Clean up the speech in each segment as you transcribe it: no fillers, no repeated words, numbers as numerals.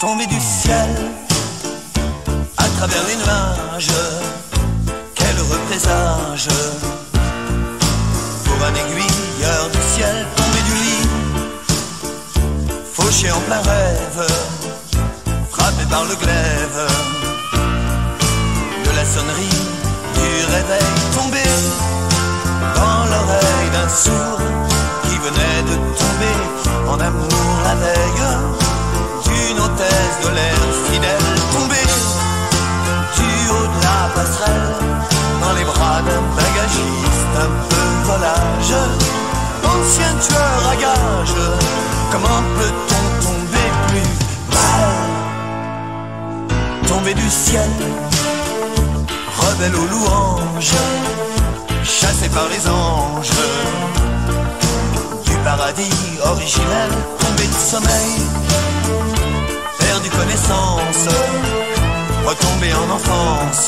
Tombé du ciel à travers les nuages, quel heureux présage pour un aiguilleur du ciel. Tombé du lit, fauché en plein rêve, frappé par le glaive de la sonnerie du réveil. Tombé dans l'oreille d'un sourd qui venait de tomber en amour la veille d'une hôtesse de l'air fidèle. Tombé du haut de la passerelle dans les bras d'un bagagiste un peu volage, ancien tueur à gages. Comment peut-on tomber plus mal? Tombé du ciel, rebelle aux louanges, chassé par les anges du paradis originel. Tombé de sommeil, perdu connaissance, retombé en enfance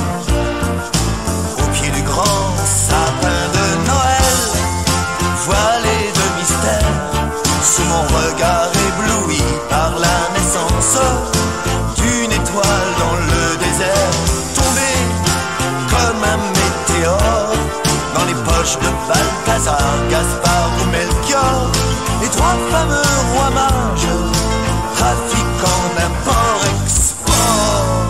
au pied du grand sapin de Noël, voilé de mystère sous mon regard ébloui par la naissance d'une étoile dans le désert. Tombé comme un météore dans les poches de Balthazar, Gaspard ou Melchior, les trois fameux rois mages trafiquant d'import-export.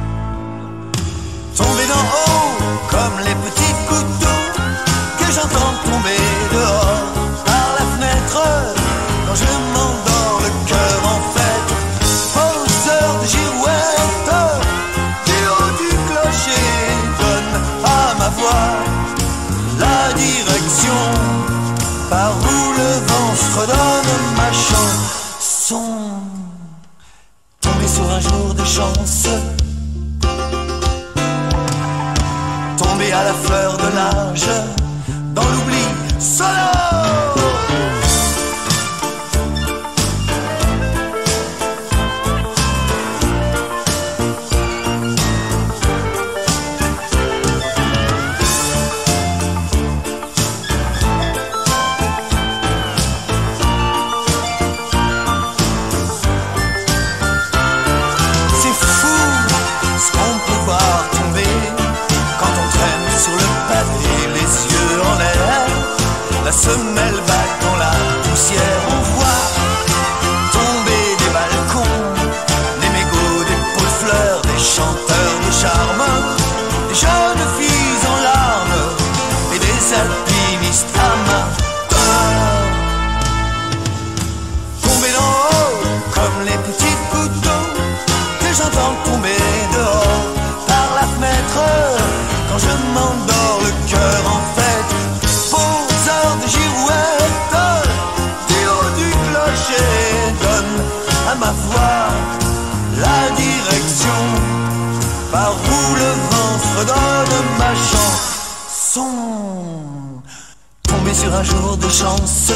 Tombé d'en haut comme les petits couteaux que j'entends tomber dehors par la fenêtre quand je m'endors le cœur en fête. Poseur de girouette, du haut du clocher donne à ma voix la direction par où le vent fredonne ma chanson. Tombé sur un jour de chance, tombé à la fleur de l'âge, dans l'oubli sonore. La semelle bat dans la poussière, on voit tomber des balcons, des mégots, des pots de fleurs, des chanteurs de charme, des jeunes filles en larmes et des alpinistes amateurs. Tomber d'en haut comme les petits couteaux que j'entends tomber dehors par la fenêtre quand je m'endors le cœur en fête. De girouette, du haut du clocher donne à ma voix la direction par où le vent fredonne ma chanson. Tombé sur un jour de chance,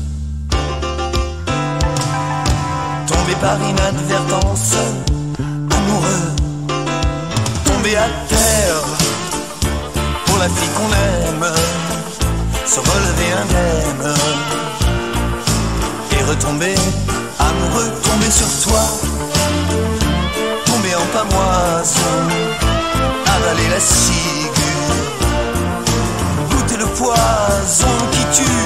tombé par inadvertance, amoureux, tombé à terre pour la fille qu'on aime, se relever indemne et retomber amoureux. Tomber sur toi, tomber en pamoison, avaler la ciguë, goûter le poison qui tue